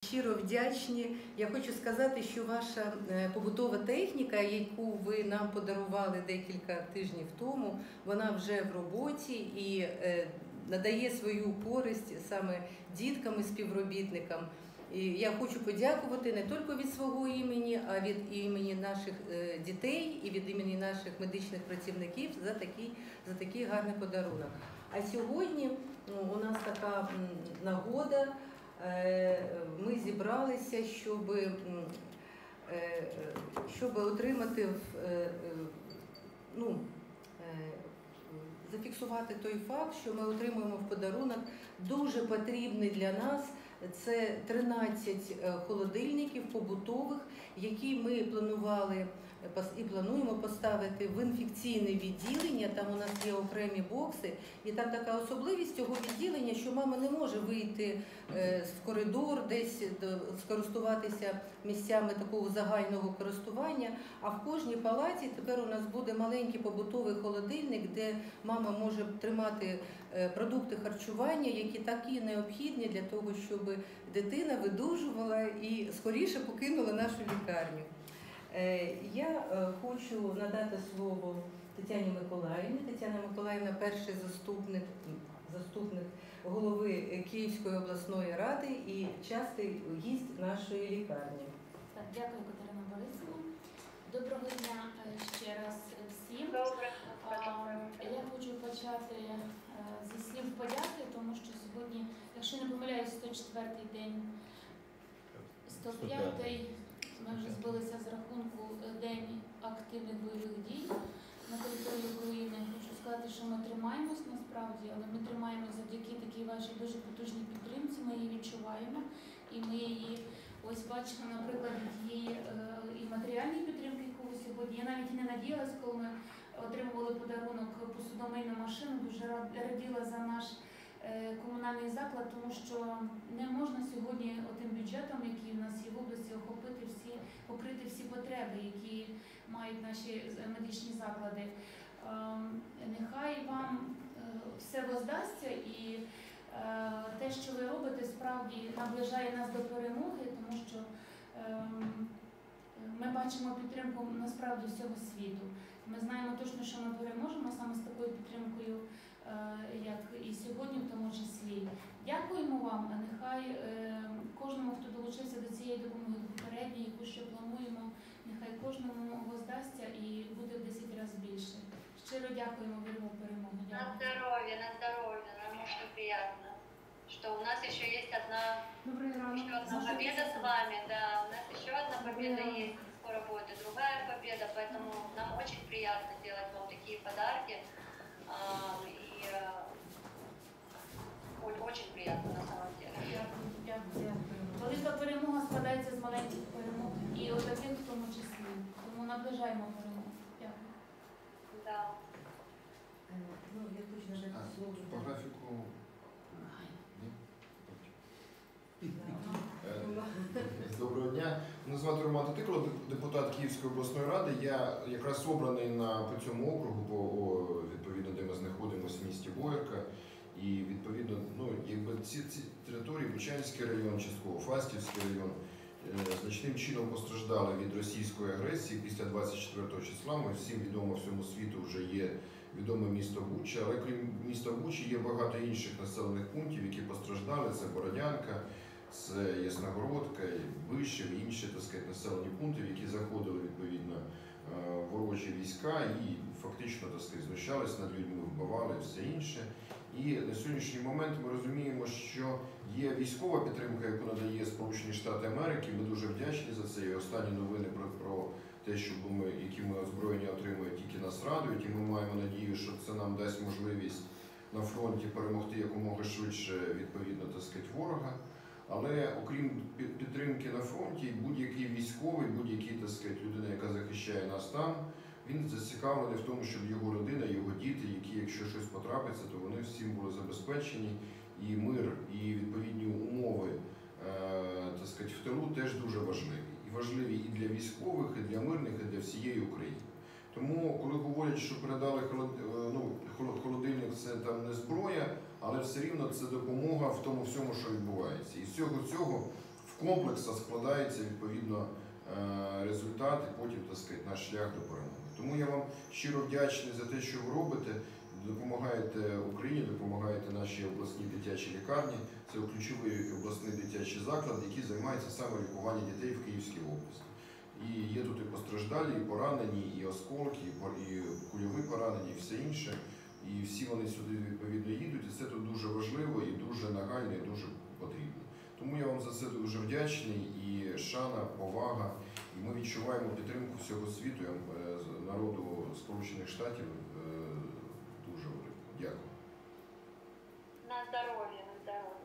щиро вдячні. Я хочу сказати, що ваша побутова техніка, яку ви нам подарували декілька тижнів тому, вона вже в роботі і надає свою користь саме діткам і співробітникам. І я хочу подякувати не тільки від свого імені, а від імені наших дітей і від імені наших медичних працівників за такий гарний подарунок. А сьогодні у нас така нагода, ми зібралися, щоб отримати, зафіксувати той факт, що ми отримуємо в подарунок дуже потрібний для нас. Це 13 холодильників побутових, які ми планували і плануємо поставити в інфекційне відділення. Там у нас є окремі бокси. І там така особливість цього відділення, що мама не може вийти в коридор, десь скористуватися місцями такого загального користування. А в кожній палаті тепер у нас буде маленький побутовий холодильник, де мама може тримати продукти харчування, які такі необхідні для того, щоб дитина видужувала і скоріше покинула нашу лікарню. Я хочу надати слово Тетяні Миколаївні. Тетяна Миколаївна – перший заступник голови Київської обласної ради і частий гість нашої лікарні. Так, дякую, Катерина Борисівна. Доброго дня ще раз всім. Я хочу почати зі слів подяки, тому що сьогодні, якщо не помиляюсь, 104-й день, 105-й, ми вже збилися з рахунку день активних бойових дій на території України. Хочу сказати, що ми тримаємось насправді, але ми тримаємось завдяки такій вашій дуже потужній підтримці, ми її відчуваємо. І ми її, ось бачимо, наприклад, тієї і матеріальної підтримки, яку ви сьогодні. Я навіть і не надіялась, коли ми отримували подарунок посудомийну машину, дуже раділа за наш комунальний заклад, тому що не можна сьогодні тим бюджетом, який в нас є в області, покрити всі потреби, які мають наші медичні заклади. Нехай вам все воздасться і те, що ви робите, справді наближає нас до перемоги, тому що ми бачимо підтримку насправді всього світу. Ми знаємо точно, що ми переможемо саме з такою підтримкою, як і сьогодні в тому числі. Дякуємо вам, а нехай кожному, хто долучився до цієї допомоги попередньої, яку ще плануємо, нехай кожному воздасться і буде в 10 разів більше. Щиро дякуємо, віримо в перемогу. На здоровье, нам очень приятно, что у нас еще есть одна победа с вами, да, у нас еще одна победа есть, скоро будет и другая победа, поэтому нам очень приятно делать вам такие подарки, и очень приятно на самом деле. Дякую. Велика перемога складається з маленьких перемог і отаких в тому числі, тому наближаємо перемогу. Дякую. Да. Я точно не слово. По графіку. Доброго дня. Мене звати Роман Татикло, депутат Київської обласної ради. Я якраз обраний по цьому округу, відповідно, де ми знаходимося в місті Боярка. І відповідно, ці території, Бучанський район, частково Фастівський район, значним чином постраждали від російської агресії після 24 числа. Ми всім відомо всьому світу вже є відоме місто Буча, але крім міста Бучі є багато інших населених пунктів, які постраждали. Це Бородянка, це Ясногородка, Вишів, інші, так сказати, населені пункти, в які заходили відповідно ворожі війська і фактично, так сказати, знущались над людьми, вбивали і все інше. І на сьогоднішній момент ми розуміємо, що є військова підтримка, яку надає Сполучені Штати Америки. Ми дуже вдячні за це. І останні новини про те, які ми озброєння отримують, тільки нас радують. І ми маємо надію, що це нам дасть можливість на фронті перемогти якомога швидше, відповідно, так сказати, ворога. Але окрім підтримки на фронті, будь-який військовий, будь-який, так сказати, людина, яка захищає нас там, він зацікавлений в тому, щоб його родина, його діти, які, якщо щось потрапиться, то вони всім були забезпечені. І мир, і відповідні умови, так сказати, в тилу теж дуже важливі. І важливі і для військових, і для мирних, і для всієї України. Тому, коли говорять, що передали холодильник, це там не зброя, але все рівно це допомога в тому всьому, що відбувається. І з цього комплексах складається відповідно результат і потім, так сказати, наш шлях до перемоги. Тому я вам щиро вдячний за те, що ви робите, допомагаєте Україні, допомагаєте нашій обласній дитячій лікарні. Це ключовий обласний дитячий заклад, який займається саме лікуванням дітей в Київській області. І є тут і постраждалі, і поранені, і осколки, і кульові поранені, і все інше. І всі вони сюди відповідно їдуть, і це тут дуже важливо, і дуже нагально, і дуже потрібно. Тому я вам за це дуже вдячний, і шана, повага. І ми відчуваємо підтримку всього світу, народу Сполучених Штатів дуже велику. Дякую. На здоровье, на здоровье.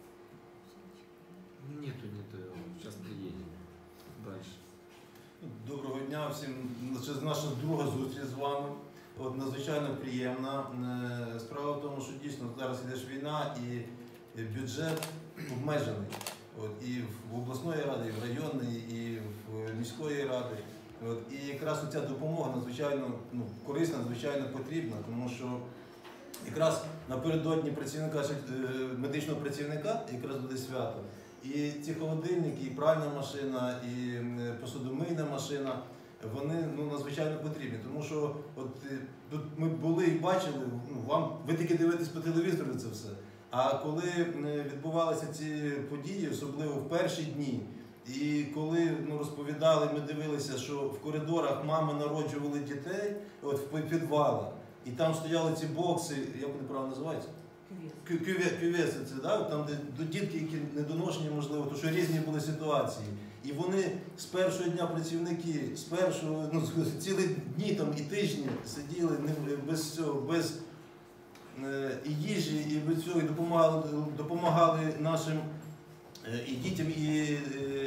Нету, сейчас приедем. Дальше. Доброго дня всім. Це наша друга зустріч з вами. Надзвичайно приємна. Справа в тому, що дійсно зараз йде ж війна і бюджет обмежений. І в обласної ради, і в районної, і в міської ради. І якраз ця допомога надзвичайно корисна, надзвичайно потрібна, тому що якраз напередодні медичного працівника якраз буде свято. І ці холодильники, і пральна машина, і посудомийна машина, вони надзвичайно потрібні. Тому що тут ми були і бачили, ви тільки дивитесь по телевізору це все. А коли відбувалися ці події, особливо в перші дні, і коли розповідали, ми дивилися, що в коридорах мами народжували дітей в підвалах, і там стояли ці бокси, як вони правильно називаються? Кювеси, там де дітки, які недоношені, можливо, тому що різні були ситуації. І вони з першого дня працівники, цілі дні і тижні сиділи без цього, без і їжі, і без цього, і допомагали нашим і дітям, і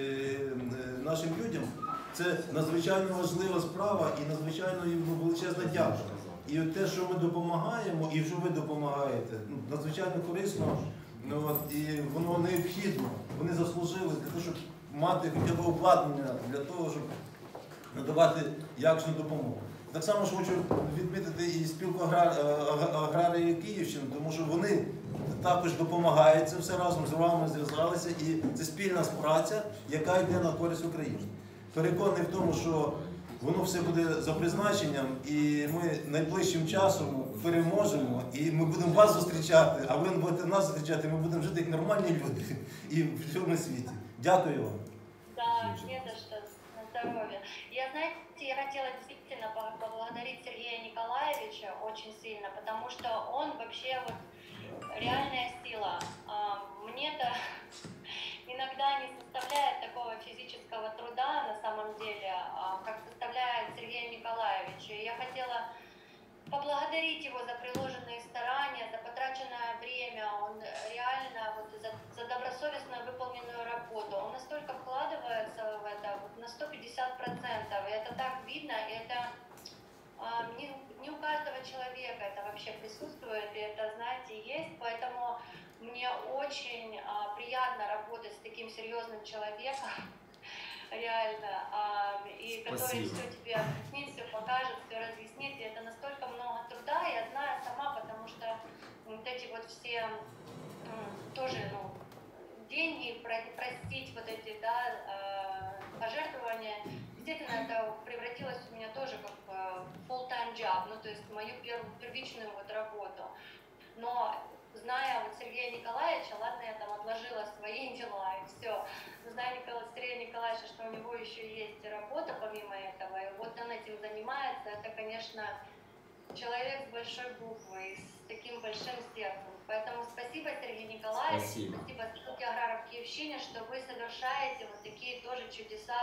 нашим людям. Це надзвичайно важлива справа і надзвичайно величезна дяка. І те, що ми допомагаємо, і що ви допомагаєте, надзвичайно корисно, і воно необхідно. Вони заслужили для того, щоб мати хоча б обладнання для того, щоб надавати якісну допомогу. Так само ж хочу відмітити і спілку аграріїв Київщини, тому що вони також допомагають, це все разом з вами зв'язалися, і це спільна праця, яка йде на користь України. Переконаний в тому, що воно все буде за призначенням, і ми найближчим часом переможемо, і ми будемо вас зустрічати, а ви будете нас зустрічати, і ми будемо жити як нормальні люди і в цьому світі. Дякую вам. Да, не за что, на здоровье. Знаете, я хотела действительно поблагодарить Сергея Николаевича очень сильно, потому что он вообще реальная сила. Мне-то иногда не составляет такого физического труда, на самом деле, как составляет Сергея Николаевича. Я хотела поблагодарить его за приложенные старания, за потраченное время. Он реально за добросовестно выполненную работу. Он настолько вкладывается в это, на 150%. И это так видно, и это не у каждого человека это вообще присутствует, и это, знаете, есть. Поэтому мне очень приятно работать с таким серьезным человеком, реально, и который все тебе объяснит, все покажет, все разъяснит. И это настолько много труда, я знаю сама, потому что эти все тоже, деньги, простить эти, пожертвования, естественно, это превратилось у меня тоже как full-time job, то есть мою первичную работу. Но зная Сергея Николаевича, ладно, я там отложила свои дела и все, но зная Сергея Николаевича, что у него еще есть работа помимо этого, и он этим занимается, это, конечно, человек с большой буквы и с таким большим сердцем. Поэтому спасибо, Сергей Николаевич, спасибо спилке аграров Киевщине, что вы совершаете такие тоже чудеса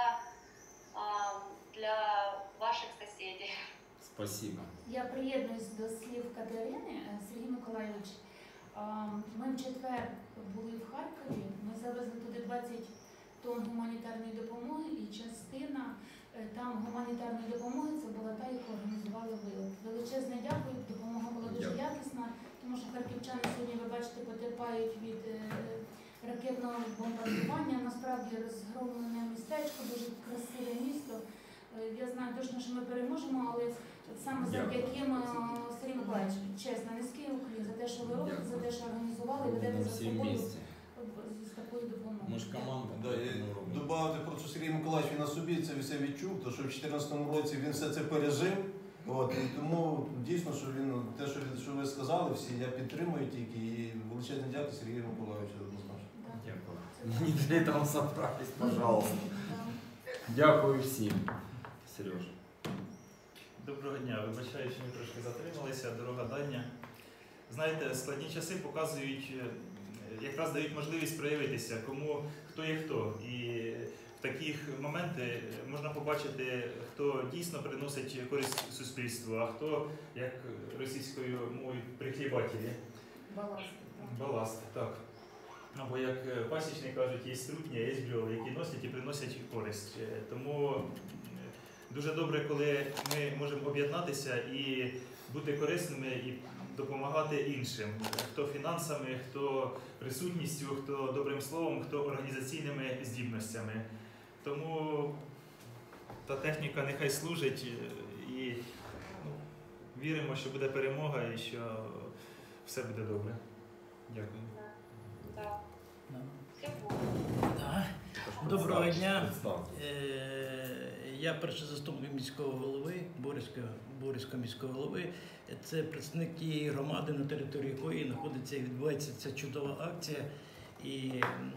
для ваших соседей. Спасибо. Я приєднуюсь до слів Катерини. Сергій Миколайович, ми в четвер були в Харкові, ми завезли туди 20 тонн гуманітарної допомоги, і частина там гуманітарної допомоги це була та, яку організували ви. Величезне дякую, допомога була дуже якісна, тому що харківчани сьогодні, ви бачите, потерпають від ракетного бомбардування. Насправді розгромлене містечко, дуже красиве місто. Я знаю точно, що ми переможемо, але саме завдяки Сергію Миколаївичу, чесно, низький уклін за те, що ви робите, за те, що організували, ведете за собою з такою свою допомогу. Ми ж команда. Да, і добавити про це Сергій Миколаївич, він на собі це все відчув, тому що в 2014 році він все це пережив. І тому дійсно, що він те, що ви сказали, всі я підтримую тільки і величезне дякую Сергію Миколаївичу однозначно. Дякую. Не для этого собрались, пожалуйста. Да. Дякую всім. Сереж. Доброго дня, вибачаю, що ми трошки затрималися, дорога дання. Знаєте, складні часи показують, якраз дають можливість проявитися, кому хто є хто. І в таких моменти можна побачити, хто дійсно приносить користь суспільству, а хто, як російською мовою, прихлібателі. Баласт. Баласт, так. Або як пасічні кажуть, є трутні, а є бджоли, які носять і приносять користь. Тому дуже добре, коли ми можемо об'єднатися і бути корисними і допомагати іншим. Хто фінансами, хто присутністю, хто добрим словом, хто організаційними здібностями. Тому та техніка нехай служить і віримо, що буде перемога і що все буде добре. Дякую. Да. Да. Всего. Да. Доброго дня. Представ. Я перший заступник міського голови, Бориського міського голови. Це представник тієї громади, на території якої знаходиться і відбувається ця чудова акція. І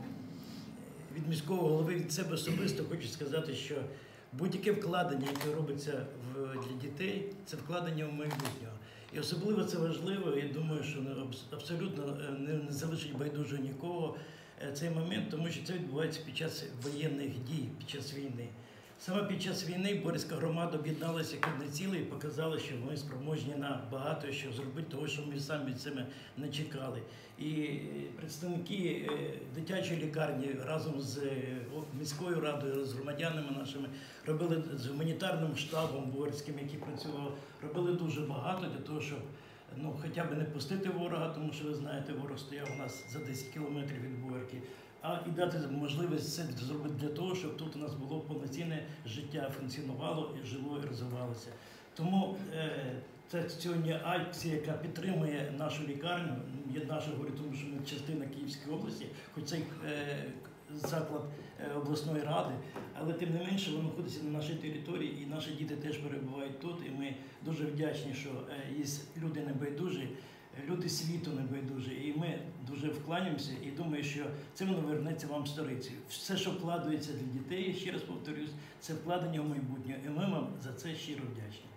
від міського голови, від себе особисто хочу сказати, що будь-яке вкладення, яке робиться для дітей, це вкладення в майбутнього. І особливо це важливо, я думаю, що абсолютно не залишить байдуже нікого цей момент, тому що це відбувається під час воєнних дій, під час війни. Саме під час війни Бориська громада об'єдналася як одне ціле і показала, що ми спроможні на багато що зробити, того, що ми самі цими не чекали. І представники дитячої лікарні разом з міською радою, з громадянами нашими робили, з гуманітарним штабом Бориським, який працював, робили дуже багато для того, щоб хоча б не пустити ворога, тому що ви знаєте, ворог стояв у нас за 10 кілометрів від Боярки, і дати можливість це зробити для того, щоб тут у нас було повноцінне життя, функціонувало і жило, і розвивалося. Тому це сьогодні акція, яка підтримує нашу лікарню, я наша говорю, тому що ми частина Київської області, хоч цей заклад обласної ради, але тим не менше воно знаходиться на нашій території, і наші діти теж перебувають тут, і ми дуже вдячні, що є люди небайдужі, люди світу небайдужі, і ми дуже вкланяємося і думаю, що це воно вернеться вам сторицею. Все, що вкладається для дітей, ще раз повторюсь, це вкладення в майбутнє, і ми вам за це щиро вдячні.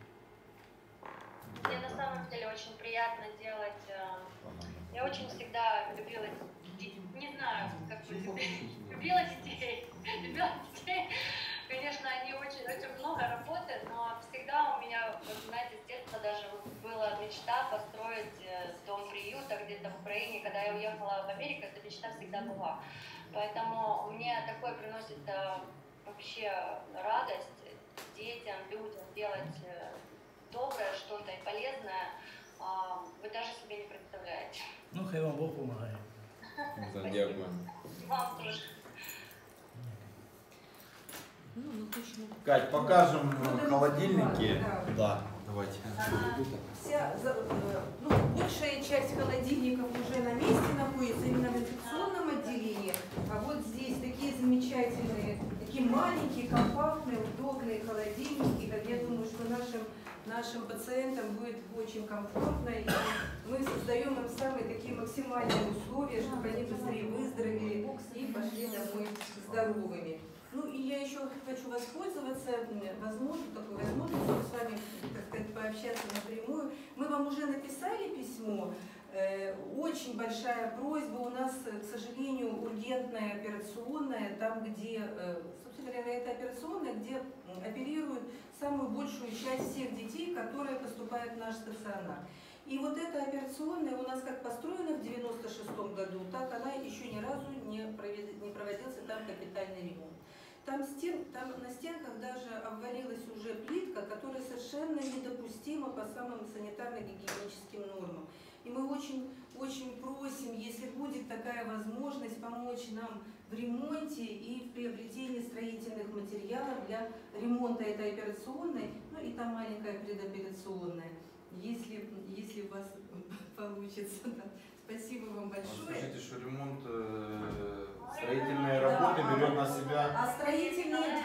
Мне на самом деле очень приятно делать. Я очень всегда любила, не знаю, как бы, любила детей. Конечно, они очень много работают, но всегда у меня, знаете, с детства даже была мечта построить дом-приюта где-то в Украине. Когда я уехала в Америку, эта мечта всегда была. Поэтому мне такое приносит вообще радость детям, людям делать доброе что-то и полезное, вы даже себе не представляете. Хай вам Бог помагає. Дякую. Вам тоже. Кать, покажем холодильники. Да, давайте. Большая часть холодильников уже на месте находится, именно в инфекционном отделении. А вот здесь такие замечательные, такие маленькие, компактные, удобные холодильники. Я думаю, что нашим пациентам будет очень комфортно. И мы создаем им самые такие максимальные условия, чтобы они быстрее выздоровели и пошли домой здоровыми. И я еще хочу воспользоваться такой возможностью с вами, так сказать, пообщаться напрямую. Мы вам уже написали письмо. Очень большая просьба. У нас, к сожалению, ургентная операционная, там, где, собственно говоря, это операционная, где оперируют самую большую часть всех детей, которые поступают в наш стационар. И вот эта операционная у нас как построена в 96-м году, так она еще ни разу не проводился там капитальный ремонт. Там на стенках даже обвалилась уже плитка, которая совершенно недопустима по самым санитарно-гигиеническим нормам. И мы очень просим, если будет такая возможность, помочь нам в ремонте и в приобретении строительных материалов для ремонта этой операционной, и там маленькая предоперационная, если у вас получится. Да. Спасибо вам большое. Скажите, что ремонт Строительные работы берет на себя. А строительные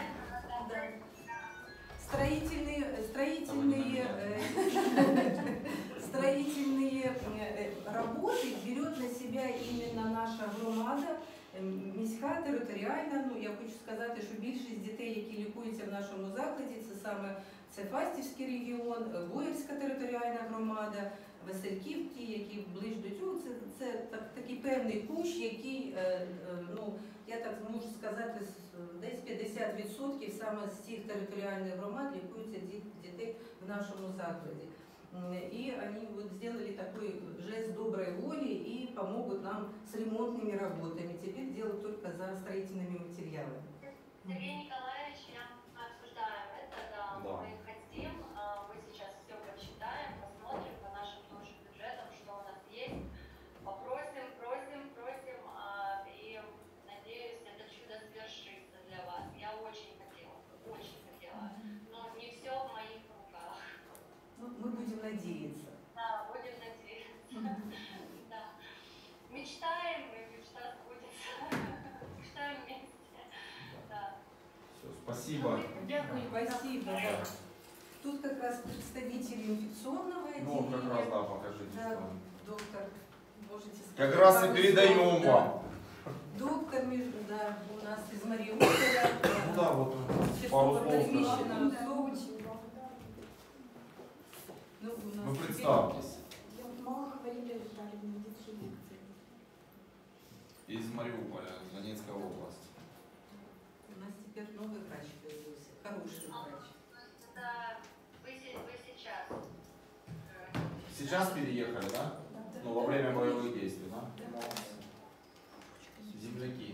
работы берет на себя именно наша громада, міська, територіальна. Ну, я хочу сказати, що більшість дітей, які лікуються в нашому закладі, це Фастівський регіон, Боярська територіальна громада, Васильків, ті, які ближче до цього. Це такий певний кущ, який, ну, я так можу сказати, десь 50% саме з цих територіальних громад лікуються дітей в нашому закладі. И они вот сделали такой жест доброй воли и помогут нам с ремонтными работами. Теперь дело только за строительными материалами. Сергей Николаевич, мы обсуждаем это, да. Мы хотим, мы сейчас все прочитаем, посмотрим по нашим тоже бюджетам, что у нас есть. Попросим, просим, и надеюсь, это чудо свершится для вас. Я очень хотела, но не все в моих руках. Ну, мы будем надеяться. Да, будем надеяться. Да. Мечтаем, и мечта сбудется. Мечтаем вместе. Да. Все, спасибо. Дякую. Спасибо. Да. Тут как раз представители инфекционного отделения. Ну, как раз, да, покажите. Да, доктор, можете сказать. Как раз и пару передаем слов, да. вам. Доктор, да, у нас из Мариуполя. Ну да, вот пару слов скажите. Ну, у нас Вы теперь- представьтесь. лекции. Из Мариуполя, Донецкая область. У нас теперь новый врач появился, хороший врач. Это вы сейчас. Сейчас переехали, да? Ну, во время боевых действий, да? Земляки.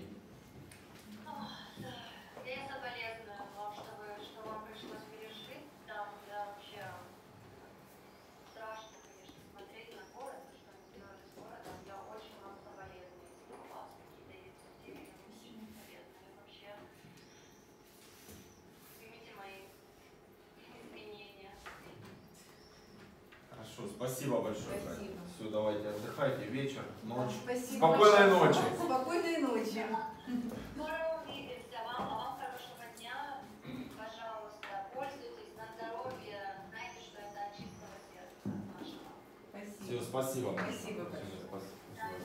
Я соболезную вам, что вам пришлось пережить. Там вообще страшно, конечно, смотреть на город, что они сделали с городом. Я очень вам соболезную, если у вас какие-то есть идеи, я очень соболезную. Вообще, примите мои извинения. Хорошо, спасибо большое. Спасибо. Все, давайте отдыхайте. Вечер, ночь. Спасибо. Спокойной ночи. Спокойной ночи. Скоро увидимся. Вам хорошего дня. Пожалуйста, пользуйтесь на здоровье. Знайте, что это от чистого сердца нашего. Спасибо. Все, спасибо. Спасибо большое.